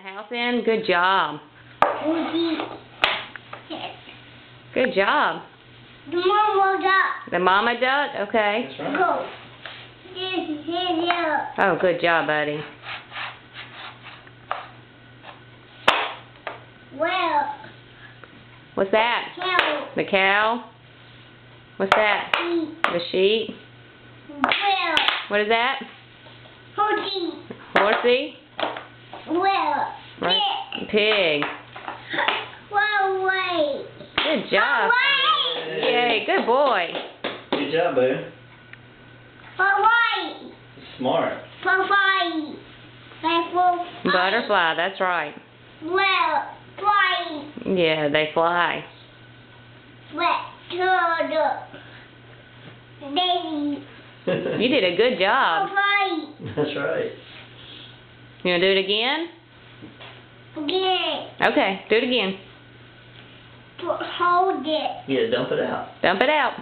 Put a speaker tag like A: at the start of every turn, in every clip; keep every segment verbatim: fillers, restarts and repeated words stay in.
A: house in? Good job. Good job.
B: The mama duck.
A: The mama duck? Okay.
C: That's right.
B: Go. This here.
A: Oh, good job, buddy.
B: Well.
A: What's that?
B: Cow.
A: The cow? What's that?
B: Sheep.
A: The sheep?
B: Well.
A: What is that?
B: Horsey.
A: Horsey?
B: Well.
A: Right.
B: Pig.
A: Pig.
B: Well, wait.
A: Good job.
B: Wait.
A: Yay, good boy.
C: Good job, boo.
B: Hawaii.
C: Smart.
B: Hawaii. Apple.
A: Butterfly, that's right.
B: Well, fly.
A: Yeah, they fly.
B: Well, turtle. Baby.
A: You did a good job.
B: Hawaii.
C: That's right.
A: You want to do it again?
B: Again.
A: Okay, do it again.
B: Put, hold it.
C: Yeah, dump it out.
A: Dump it out.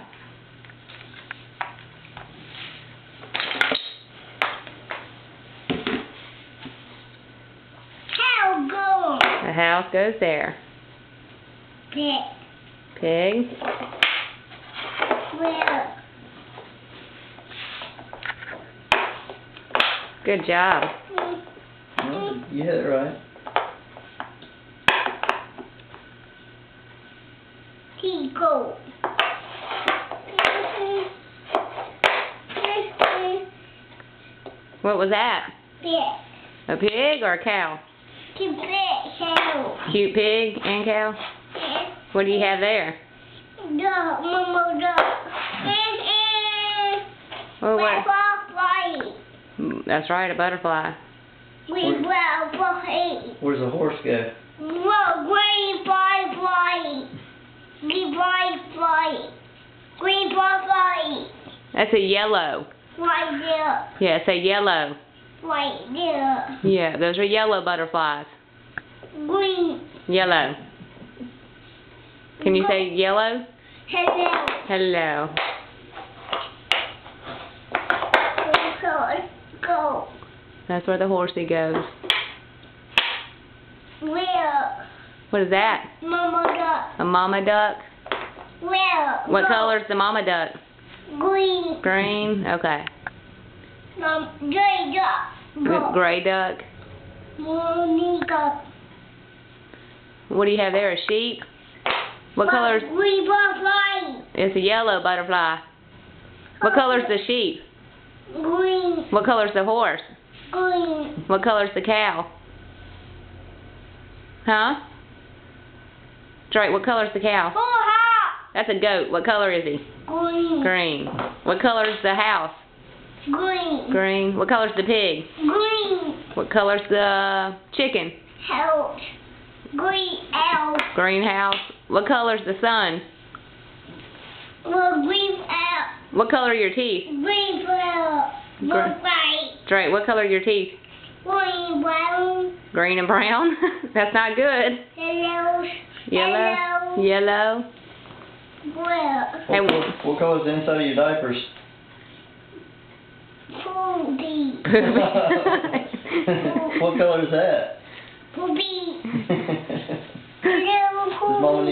B: How go?
A: The house goes there.
B: Pig.
A: Pig.
B: Well.
A: Good job.
C: Well, you hit it right.
B: Go.
A: What was that?
B: Pig.
A: A pig or a cow?
B: Pig. Cow.
A: Cute pig and cow? What do you have there?
B: Duck. Mama duck.
A: Oh, what?
B: Butterfly.
A: That's right, a butterfly.
B: We will fly.
C: Where's the horse go?
B: Well, green fly fly. Green fly fly. Green fly fly.
A: That's a yellow.
B: Right there.
A: Yeah, it's a yellow.
B: Right there.
A: Yeah, those are yellow butterflies.
B: Green.
A: Yellow. Can you say yellow?
B: Hello.
A: Hello.
B: Go. Go.
A: That's where the horsey goes.
B: Where?
A: What is that?
B: Mama duck.
A: A mama duck?
B: Where?
A: What
B: Go.
A: color is the mama duck?
B: Green.
A: Green? Okay.
B: Um, gray duck. Go.
A: Gray duck?
B: Monica.
A: What do you have there? A sheep? What color is...
B: Green butterfly.
A: It's a yellow butterfly. What color is the sheep?
B: Green.
A: What color is the horse?
B: Green.
A: What color is the cow? Huh? That's right. What color is the cow?
B: Oh, ha.
A: That's a goat. What color is he?
B: Green.
A: Green. What color is the house?
B: Green.
A: Green. What color is the pig?
B: Green.
A: What color is the chicken?
B: House. Green owl.
A: Greenhouse. What color is the sun?
B: Well, green owl.
A: What color are your teeth?
B: Green flower.
A: Gr-
B: White.
A: That's right. What color are your teeth?
B: Green brown.
A: Green and brown? That's not good.
B: Yellow.
A: Yellow. Yellow.
B: Well,
A: Hey,
C: What, what, what color's the inside of your diapers?
B: poopy.
C: What color is that?
B: Poopy.
C: Does
B: Hello,
C: Mama
B: poopy.